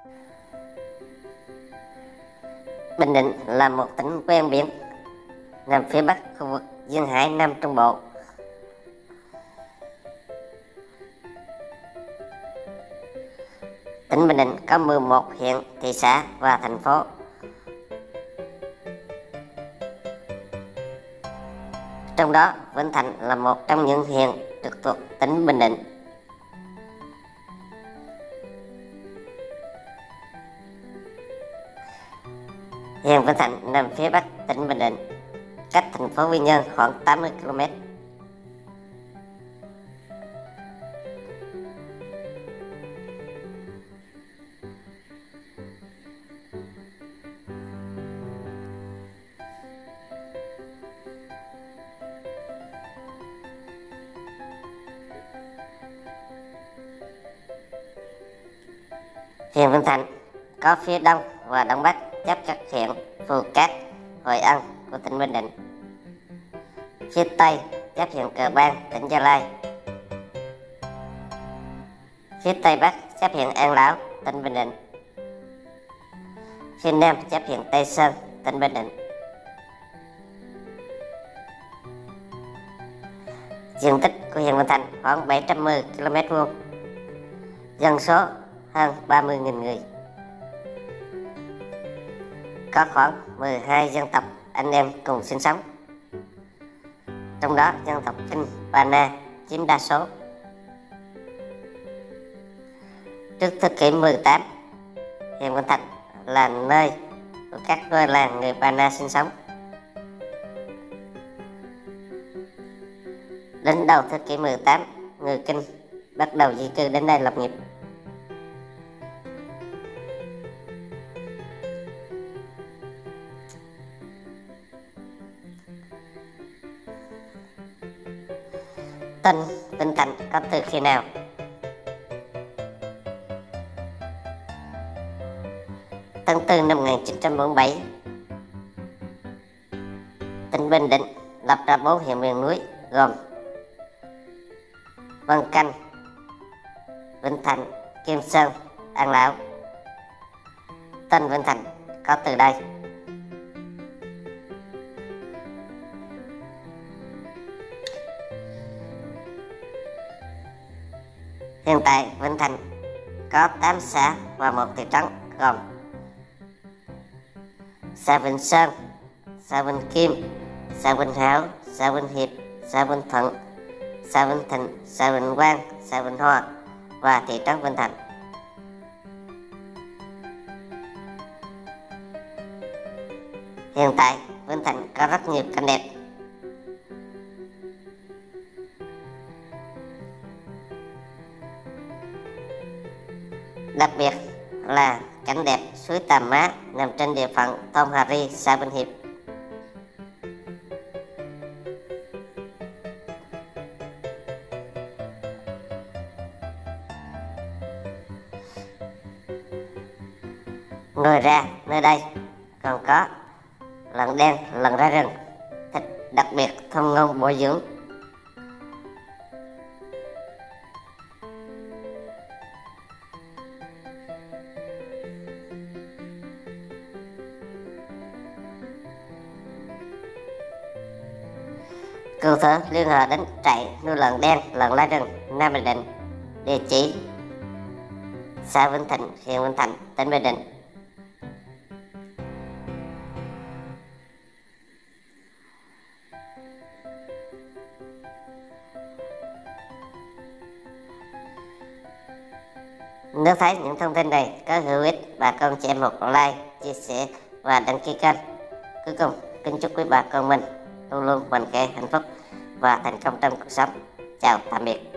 Bình Định là một tỉnh ven biển nằm phía bắc khu vực duyên hải Nam Trung Bộ. Tỉnh Bình Định có 11 huyện, thị xã và thành phố. Trong đó, Vĩnh Thạnh là một trong những huyện trực thuộc tỉnh Bình Định. Huyện Vĩnh Thạnh nằm phía bắc tỉnh Bình Định, cách thành phố Quy Nhơn khoảng 80 km. Huyện Vĩnh Thạnh có phía đông và đông bắc giáp các huyện Phù Cát, Hội An của tỉnh Bình Định, phía tây giáp huyện Cờ Bang, tỉnh Gia Lai, phía tây bắc giáp huyện An Lão, tỉnh Bình Định, phía nam giáp huyện Tây Sơn, tỉnh Bình Định. Diện tích của huyện Vĩnh Thạnh khoảng 710 km², dân số hơn 30.000 người. Có khoảng 12 dân tộc anh em cùng sinh sống. Trong đó dân tộc Kinh Ba Na chiếm đa số. Trước thế kỷ 18, huyện Vĩnh Thạnh là nơi của các ngôi làng người Ba Na sinh sống. Đến đầu thế kỷ 18, người Kinh bắt đầu di cư đến đây lập nghiệp. Tên Vĩnh Thạnh có từ khi nào? Tháng 4 năm 1947, tỉnh Bình Định lập ra 4 huyện miền núi gồm Vân Canh, Vĩnh Thạnh, Kim Sơn, An Lão. Tên Vĩnh Thạnh có từ đây. Hiện tại Vĩnh Thạnh có 8 xã và 1 thị trấn gồm xã Vĩnh Sơn, xã Vĩnh Kim, xã Vĩnh Hảo, xã Vĩnh Hiệp, xã Vĩnh Thuận, xã Vĩnh Thịnh, xã Vĩnh Quang, xã Vĩnh Hòa và thị trấn Vĩnh Thạnh. Hiện tại Vĩnh Thạnh có rất nhiều cảnh đẹp. Đặc biệt là cảnh đẹp suối Tà Má nằm trên địa phận thôn Hà Ri, xã Vĩnh Hiệp. Ngoài ra nơi đây còn có lợn đen, lợn ra rừng, thịt đặc biệt thơm ngon bổ dưỡng. Cụ thể liên hệ đến trại nuôi lợn đen, lợn lá rừng Nam Bình Định, địa chỉ xã Vĩnh Thạnh, huyện Vĩnh Thạnh, tỉnh Bình Định. Nếu thấy những thông tin này có hữu ích, bà con cho em một like, chia sẻ và đăng ký kênh. Cuối cùng, kính chúc quý bà con mình luôn luôn mạnh khỏe, hạnh phúc và thành công trong cuộc sống. Chào tạm biệt.